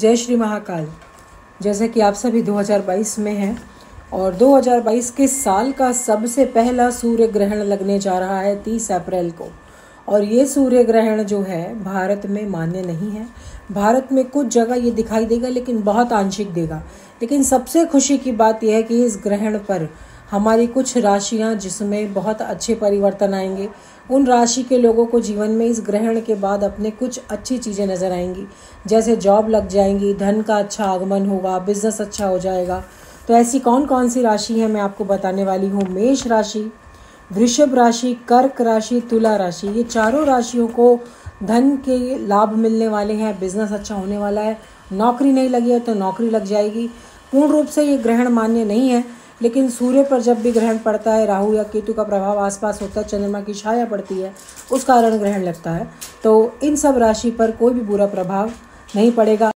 जय श्री महाकाल। जैसे कि आप सभी 2022 में हैं और 2022 के साल का सबसे पहला सूर्य ग्रहण लगने जा रहा है 30 अप्रैल को। और ये सूर्य ग्रहण जो है भारत में मान्य नहीं है। भारत में कुछ जगह ये दिखाई देगा लेकिन बहुत आंशिक देगा। लेकिन सबसे खुशी की बात यह है कि इस ग्रहण पर हमारी कुछ राशियां जिसमें बहुत अच्छे परिवर्तन आएंगे, उन राशि के लोगों को जीवन में इस ग्रहण के बाद अपने कुछ अच्छी चीज़ें नज़र आएंगी। जैसे जॉब लग जाएंगी, धन का अच्छा आगमन होगा, बिजनेस अच्छा हो जाएगा। तो ऐसी कौन कौन सी राशि है मैं आपको बताने वाली हूँ। मेष राशि, वृषभ राशि, कर्क राशि, तुला राशि, ये चारों राशियों को धन के लाभ मिलने वाले हैं, बिजनेस अच्छा होने वाला है। नौकरी नहीं लगी है तो नौकरी लग जाएगी। पूर्ण रूप से ये ग्रहण मान्य नहीं है, लेकिन सूर्य पर जब भी ग्रहण पड़ता है, राहु या केतु का प्रभाव आसपास होता है, चंद्रमा की छाया पड़ती है, उस कारण ग्रहण लगता है। तो इन सब राशि पर कोई भी बुरा प्रभाव नहीं पड़ेगा।